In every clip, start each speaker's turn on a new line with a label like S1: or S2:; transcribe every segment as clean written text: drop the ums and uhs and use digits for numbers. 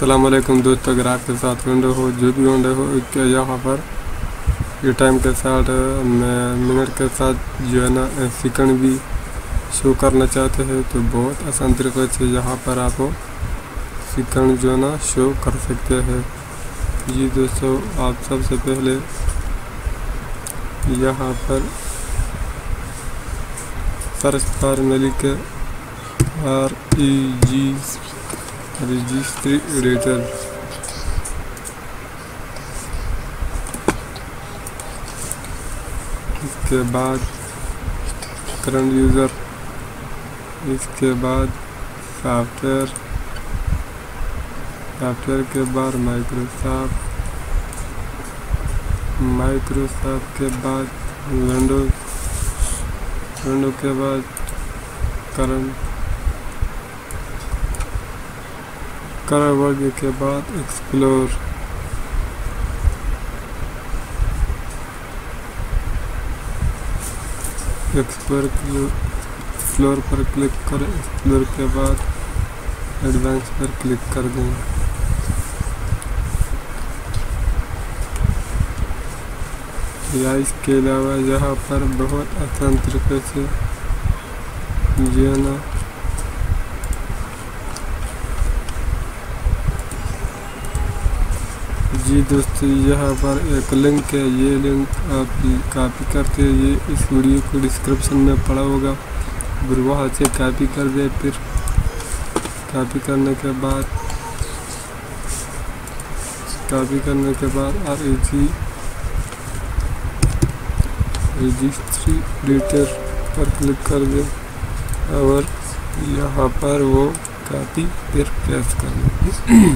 S1: अस्सलाम वालेकुम दोस्तों, अगर आपके साथ विंडो हो जो भी विंडो हो क्या यहाँ पर ये टाइम के साथ मिनट के साथ जो है ना सेकंड भी शो करना चाहते हैं तो बहुत आसान तरीके से यहाँ पर आप सेकंड जो है ना शो कर सकते हैं। जी दोस्तों, आप सबसे पहले यहाँ पर सर्च बार में लिख REG रजिस्ट्री एडिटर, इसके बाद करंट यूज़र, इसके बाद सॉफ्टवेयर के बाद माइक्रोसॉफ्ट के बाद विंडोज के बाद करंट वर्ग के बाद एक्सप्लोर, एक्सप्लोर पर क्लिक करें। एक्सप्लोर के बाद एडवांस पर क्लिक कर दें। या इसके अलावा यहाँ पर बहुत आसान तरीके से जो है ना जी दोस्तों, यहाँ पर एक लिंक है, ये लिंक आप कॉपी करते हैं, ये इस वीडियो को डिस्क्रिप्शन में पड़ा होगा, फिर वहाँ से कॉपी कर दे। फिर कॉपी करने के बाद REG रजिस्ट्री एडिटर पर क्लिक कर दे और यहाँ पर वो कॉपी फिर पेस्ट कर दे।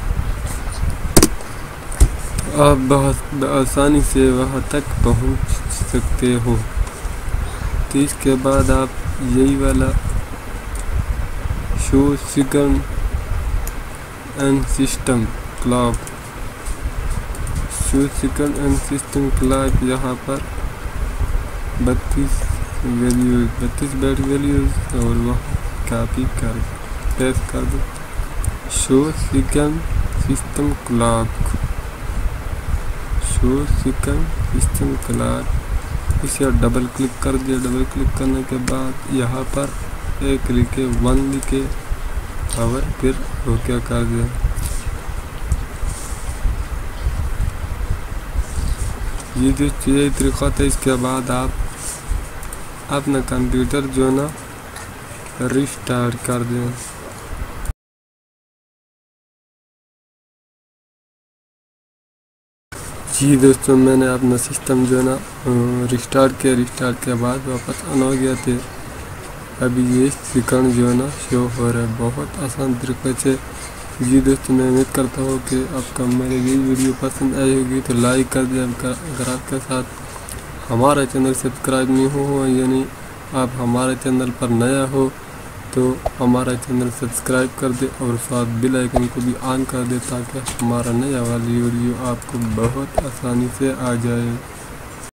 S1: आप बहुत आसानी से वहाँ तक पहुँच सकते हो। तो इसके बाद आप यही वाला show second and system clock, यहाँ पर 32 बाइट वैल्यूज और वह कॉपी कर पेस्ट कर दो। शो सेकंड सिस्टम क्लॉक, इसे डबल क्लिक कर दिया। डबल क्लिक करने के बाद यहाँ पर एक लिखे 1 लिखे और फिर ओके कर दिया। ये जो यही तरीका था। इसके बाद आप अपना कंप्यूटर जो ना रिस्टार्ट कर दें। जी दोस्तों, मैंने अपना सिस्टम जो है ना रिस्टार्ट के बाद वापस ऑन हो गया थे। अभी ये सेकंड जो है ना शो हो रहा है बहुत आसान तरीके से। जी दोस्तों, मैं उम्मीद करता हूँ कि आपको मेरी ये वीडियो पसंद आई होगी तो लाइक कर दें। अगर आपके साथ हमारा चैनल सब्सक्राइब नहीं हो यानी आप हमारे चैनल पर नया हो तो हमारा चैनल सब्सक्राइब कर दे और साथ बेल आइकन को भी ऑन कर दे ताकि हमारा नया वाली वीडियो आपको बहुत आसानी से आ जाए।